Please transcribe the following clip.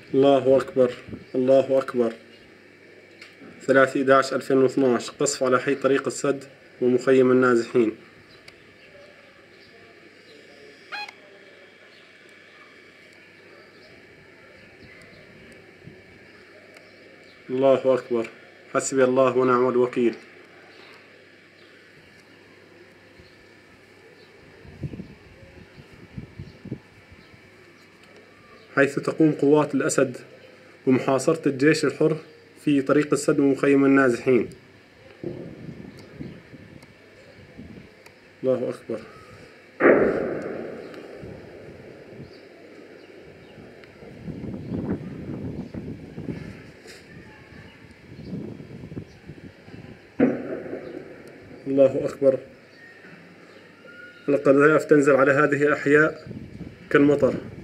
الله أكبر. الله أكبر. 3/11/2012 قصف على حي طريق السد ومخيم النازحين. الله أكبر. حسبي الله ونعم الوكيل. حيث تقوم قوات الأسد بمحاصرة الجيش الحر في طريق السد ومخيم النازحين. الله أكبر. الله أكبر. القذائف تنزل على هذه الأحياء كالمطر.